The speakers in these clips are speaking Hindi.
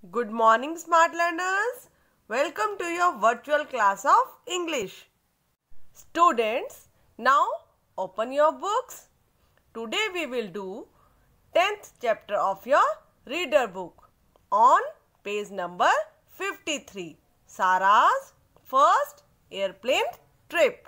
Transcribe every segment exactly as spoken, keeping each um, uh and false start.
Good morning, smart learners. Welcome to your virtual class of English. Students, now open your books. Today we will do tenth chapter of your reader book on page number fifty-three. Sarah's first airplane trip.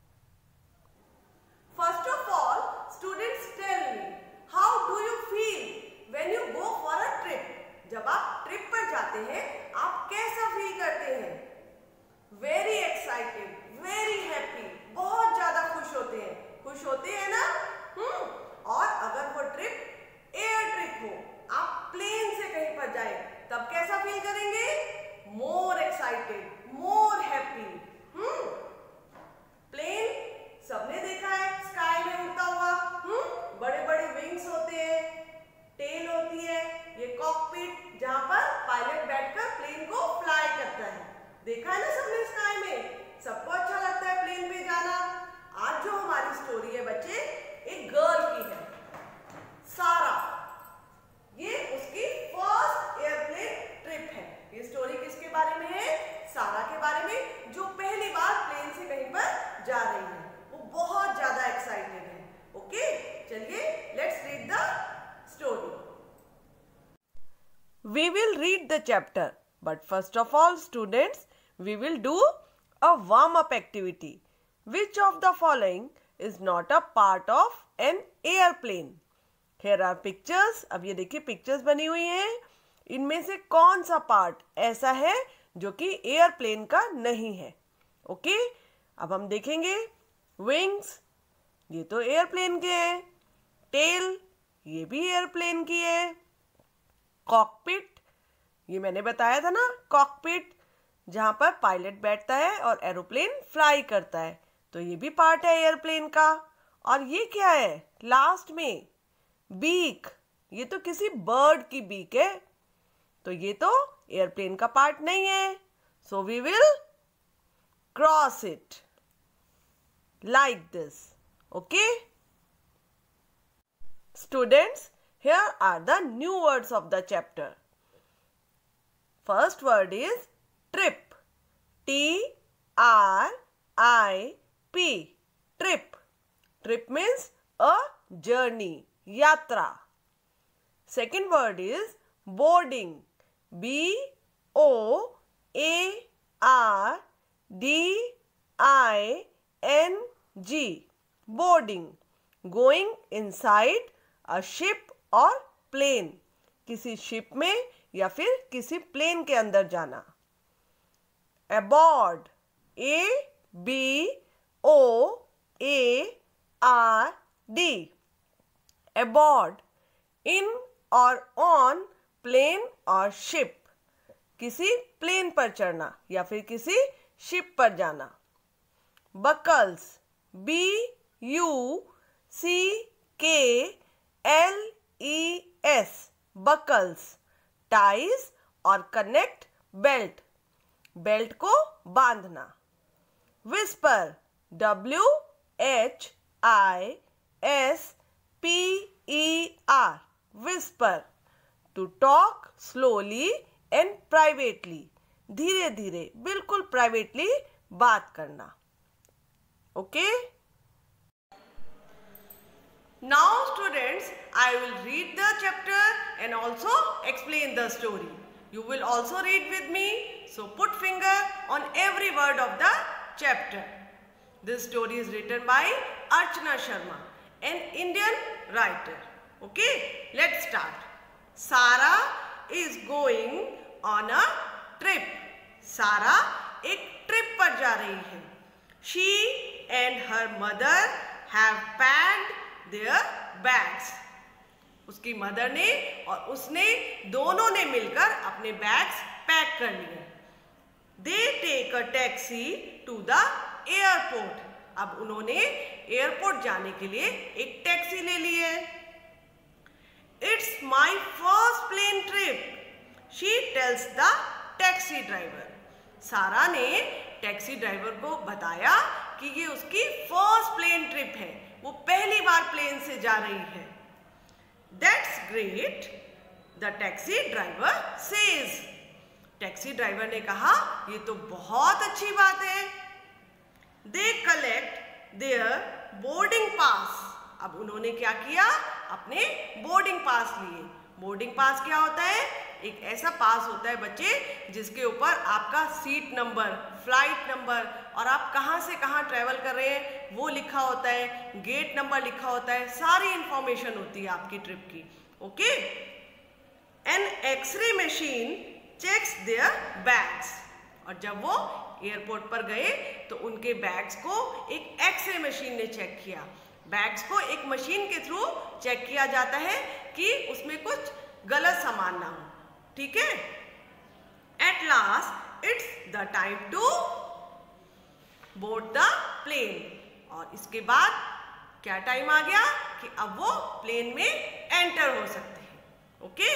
First of all, students, tell me, how do you feel when you go for a trip? जब आप ट्रिप पर जाते हैं आप कैसा फील करते हैं? वेरी एक्साइटेड, वेरी हैप्पी, बहुत ज्यादा खुश होते हैं. खुश होते हैं ना? हम्म और अगर वो ट्रिप एयर ट्रिप हो, आप प्लेन से कहीं पर जाए, तब कैसा फील करेंगे? More excited, more happy. Hmm plane सबने देखा है स्काई में उड़ता हुआ. हम्म बड़े बड़े विंग्स होते हैं, टेल होती है, ये कॉकपिट जहां पर पायलट बैठकर प्लेन को फ्लाई करता है. देखा है ना सबने स्काई में? सबको अच्छा लगता है प्लेन पे जाना. आज जो हमारी स्टोरी है बच्चे, एक गर्ल की है, सारा. ये उसकी फर्स्ट एयरप्लेन ट्रिप है. ये स्टोरी किसके बारे में है? सारा के बारे में, जो पहली बार प्लेन से कहीं पर जा रही है. वो बहुत ज्यादा एक्साइटेड है. ओके, चलिए let's read the story. We will read the chapter, but first of all, students, we will do a warm-up activity. Which of the following is not a part of an airplane? Here are pictures. अब ये देखिए pictures बनी हुई हैं. इनमें से कौन सा part ऐसा है जो कि एयरप्लेन का नहीं है? Okay okay? अब हम देखेंगे. Wings, ये तो एयरप्लेन के हैं. Tail, ये भी एयरप्लेन की है. कॉकपिट, ये मैंने बताया था ना, कॉकपिट जहां पर पायलट बैठता है और एरोप्लेन फ्लाई करता है, तो ये भी पार्ट है एयरप्लेन का. और ये क्या है लास्ट में? बीक, ये तो किसी बर्ड की बीक है, तो ये तो एयरप्लेन का पार्ट नहीं है. So we will cross it like this. Okay students, here are the new words of the chapter. First word is trip. T R I P. Trip. Trip means a journey, yatra. Second word is boarding. B O A R D I N G. Boarding. Going inside a ship or plane. किसी शिप में या फिर किसी प्लेन के अंदर जाना. Aboard. A B O A R D. Aboard. In or on plane or ship. किसी प्लेन पर चढ़ना या फिर किसी शिप पर जाना. Buckles. B U C K L E S. Buckles. Ties और connect belt. बेल्ट को बांधना. Whisper. W H I S P E R. Whisper. To talk slowly and privately. धीरे धीरे, बिल्कुल प्राइवेटली बात करना. Okay okay? Now students, I will read the chapter and also explain the story. You will also read with me, so put finger on every word of the chapter. This story is written by Archana Sharma, an Indian writer. Okay, let's start. Sarah is going on a trip. Sarah एक ट्रिप पर जा रही है. She and her mother have packed their bags. उसकी मदर ने और उसने दोनों ने मिलकर अपने बैग्स पैक कर लिए. They take a taxi to the airport. अब उन्होंने एयरपोर्ट जाने के लिए एक टैक्सी ले ली है. It's my first plane trip, she tells the taxi driver. सारा ने टैक्सी ड्राइवर को बताया कि ये उसकी फर्स्ट प्लेन ट्रिप है, वो पहली बार प्लेन से जा रही है. That's great, the taxi driver says. Taxi driver ने कहा, ये तो बहुत अच्छी बात है। They collect their boarding pass. अब उन्होंने क्या किया, अपने बोर्डिंग पास लिए। बोर्डिंग पास क्या होता है? एक ऐसा पास होता है बच्चे जिसके ऊपर आपका सीट नंबर, फ्लाइट नंबर और आप कहाँ से कहाँ ट्रेवल कर रहे हैं वो लिखा होता है, गेट नंबर लिखा होता है, सारी इंफॉर्मेशन होती है आपकी ट्रिप की। Okay. An x-ray machine checks their bags. और जब वो एयरपोर्ट पर गए तो उनके बैग्स को एक एक्सरे मशीन ने चेक किया। बैग्स को एक मशीन के थ्रू चेक किया जाता है कि उसमें कुछ गलत सामान ना हो। ठीक है। At last it's the time to board the plane. और इसके बाद क्या टाइम आ गया कि अब वो प्लेन में एंटर हो सकते हैं। Okay.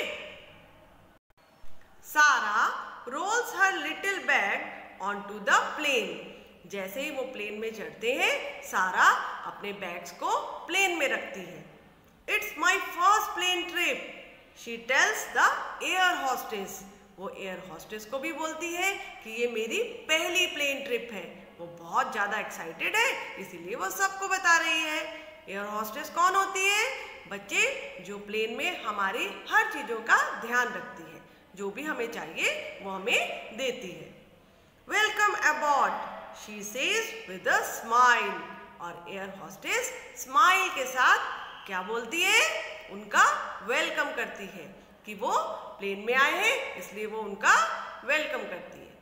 Sarah rolls her little bag on to the plane. जैसे ही वो प्लेन में चढ़ते हैं, सारा अपने बैग्स को प्लेन में रखती है। It's my first plane trip, she tells the air hostess. वो एयर हॉस्टेस को भी बोलती है कि ये मेरी पहली प्लेन ट्रिप है। वो बहुत ज़्यादा एक्साइटेड है, इसीलिए वो सबको बता रही है। एयर हॉस्टेस कौन होती है? बच्चे, जो प्लेन में हमारी हर चीज़ों का ध्यान रखती है, जो भी हमें चाहिए वो हमें देती है। Welcome aboard, she says with a smile. और एयर हॉस्टेस स्माइल के साथ क्या बोलती है? उनका वेलकम करती है कि वो प्लेन में आए हैं, इसलिए वो उनका वेलकम करती है।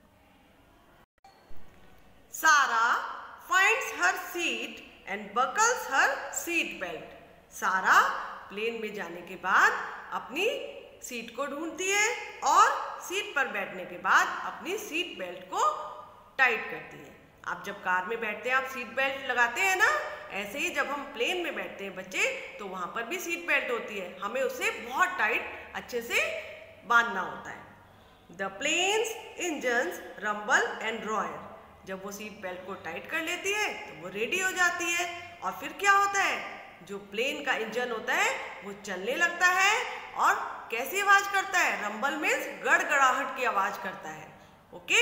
Sarah finds her seat and buckles her seat belt. Sarah plane में जाने के बाद अपनी सीट को ढूंढती है और सीट पर बैठने के बाद अपनी सीट बेल्ट को टाइट करती है। आप जब कार में बैठते हैं आप सीट बेल्ट लगाते हैं ना, ऐसे ही जब हम प्लेन में बैठते हैं बच्चे तो वहाँ पर भी सीट बेल्ट होती है, हमें उसे बहुत टाइट अच्छे से बांधना होता है। The plane's engines rumble and roar. जब वो सीट बेल्ट को टाइट कर लेती है तो वो रेडी हो जाती है और फिर क्या होता है, जो प्लेन का इंजन होता है वो चलने लगता है और कैसी आवाज करता है? रंबल मीन्स गड़गड़ाहट की आवाज करता है। ओके।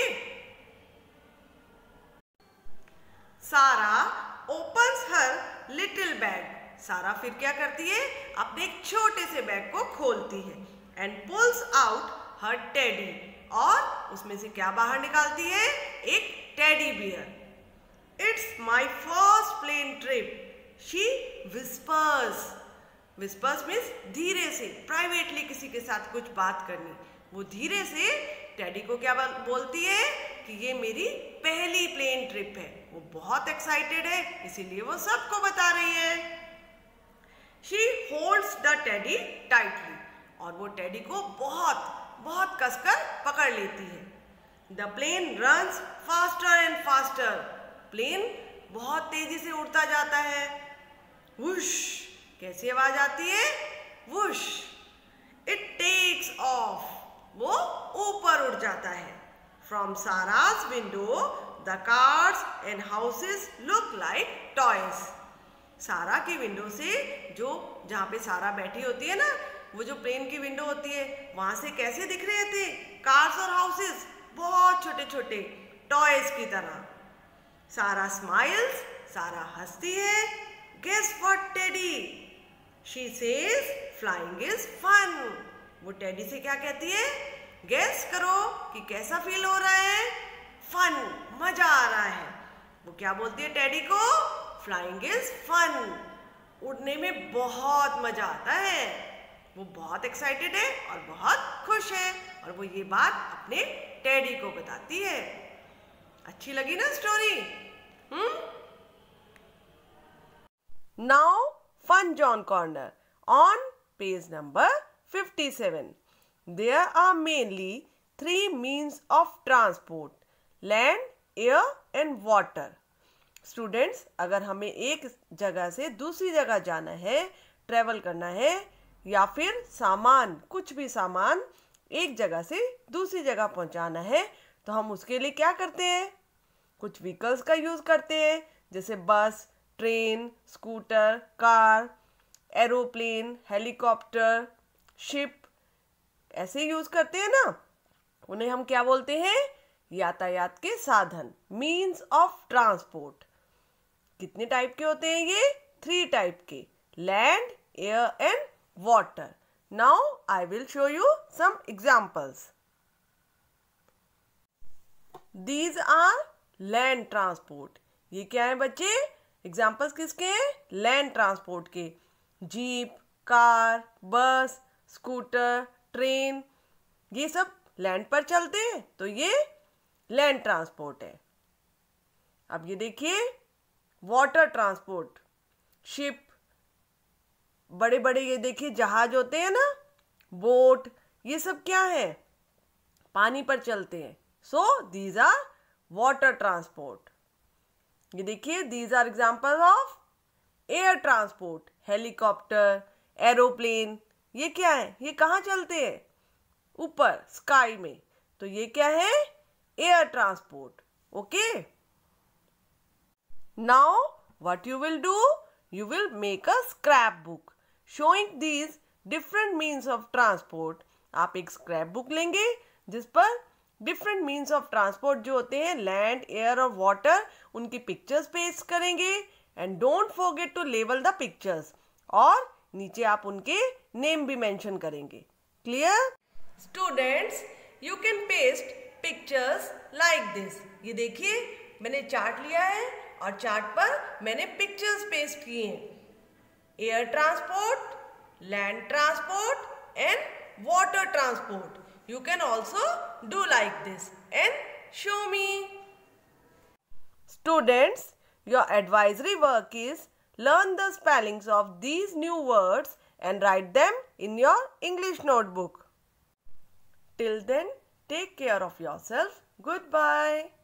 सारा ओपन्स हर लिटिल बैग। सारा फिर क्या करती है? अपने एक छोटे से बैग को खोलती है and pulls out her teddy. और उसमें से क्या बाहर निकालती है? एक teddy bear. It's my first plane trip, she whispers. Whispers means धीरे से, प्राइवेटली किसी के साथ कुछ बात करनी। वो धीरे से टेडी को क्या बोलती है कि ये मेरी पहली प्लेन ट्रिप है। वो बहुत एक्साइटेड है, इसीलिए वो सबको बता रही है। She holds the teddy tightly. और वो टेडी को बहुत बहुत कसकर पकड़ लेती है। The plane runs faster and faster. Plane बहुत तेजी से उड़ता जाता है। वुश, कैसी आवाज आती है? वुश। इट टेक्स ऑफ, वो ऊपर उड़ जाता है। From Sara's window the cars and houses look like toys. Sara की विंडो से, जो जहाँ पे सारा बैठी होती है ना, वो जो प्लेन की विंडो होती है, वहां से कैसे दिख रहे थे? कार्स और हाउसेस बहुत छोटे छोटे, टॉयज की तरह। सारा स्माइल्स, सारा हंसती है। Guess what Teddy, she says flying is fun. वो टेडी से क्या कहती है? गेस करो कि कैसा फील हो रहा है? फन, मजा आ रहा है। वो क्या बोलती है टेडी को? Flying is fun. उड़ने में बहुत मजा आता है। वो बहुत एक्साइटेड है और बहुत खुश है और वो ये बात अपने टेडी को बताती है। अच्छी लगी ना story? Hmm. Now fun zone corner on page number fifty-seven. There are mainly three means of transport: land, air and water. Students, अगर हमें एक जगह से दूसरी जगह जाना है, ट्रेवल करना है, या फिर सामान, कुछ भी सामान एक जगह से दूसरी जगह पहुंचाना है, तो हम उसके लिए क्या करते हैं? कुछ व्हीकल्स का यूज़ करते हैं, जैसे bus, train, scooter, car, aeroplane, helicopter, ship, ऐसे यूज़ करते हैं ना। उन्हें हम क्या बोलते हैं? यातायात के साधन, मीन्स ऑफ ट्रांसपोर्ट। कितने टाइप के होते हैं ये? थ्री टाइप के, land, air and water. Now I will show you some examples. These are land transport. ये क्या है बच्चे? एग्जाम्पल्स किसके हैं? लैंड ट्रांसपोर्ट के। Jeep, car, bus, scooter, train, ये सब लैंड पर चलते हैं, तो ये लैंड ट्रांसपोर्ट है। अब ये देखिए वाटर ट्रांसपोर्ट, शिप, बड़े बड़े ये देखिए जहाज होते हैं ना, बोट, ये सब क्या है? पानी पर चलते हैं। So these are water transport. ये देखिए these are example of air transport, helicopter, aeroplane. ये क्या है? ये कहाँ चलते हैं? ऊपर स्काई में, तो ये क्या है? Air transport. Okay, now what you will do? You will make a scrapbook showing these different means of transport. आप एक स्क्रैप बुक लेंगे जिस पर डिफरेंट मीन्स ऑफ ट्रांसपोर्ट जो होते हैं, लैंड, एयर और वाटर, उनकी पिक्चर्स पेस्ट करेंगे। And don't forget to label the pictures, और नीचे आप उनके नेम भी मेंशन करेंगे। Clear? Students, you can paste pictures like this. ये देखिए मैंने चार्ट लिया है और चार्ट पर मैंने पिक्चर्स पेस्ट किए हैं। Air transport, land transport and water transport. You can also do like this and show me. Students, your advisory work is learn the spellings of these new words and write them in your English notebook. Till then, take care of yourself. Goodbye.